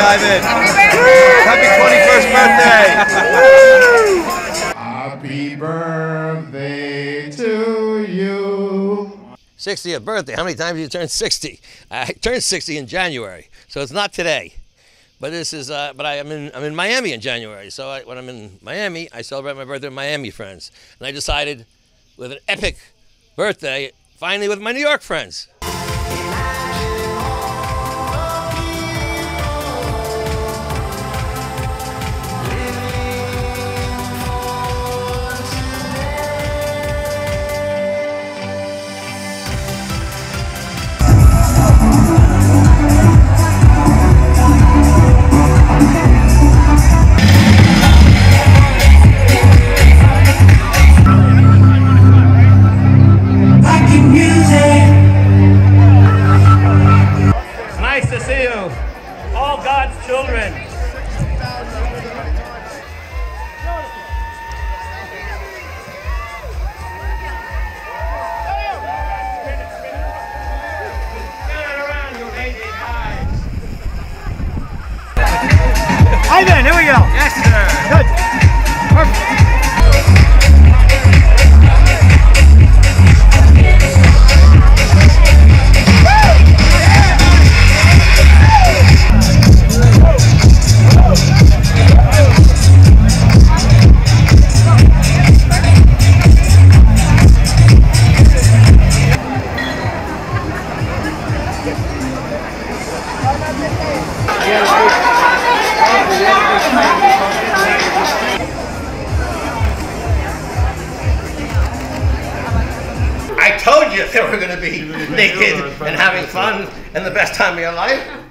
dive in. Happy 21st birthday. Happy birthday to you. 60th birthday. How many times have you turned 60? I turned 60 in January, so it's not today. But this is. I'm in Miami in January. So when I'm in Miami, I celebrate my birthday with Miami friends, and I decided, with an epic birthday, finally with my New York friends. Nice to see you, all God's children. Hi then, here we go. Yes, sir. Good. Perfect. I told you they were going to be naked and having fun and the best time of your life.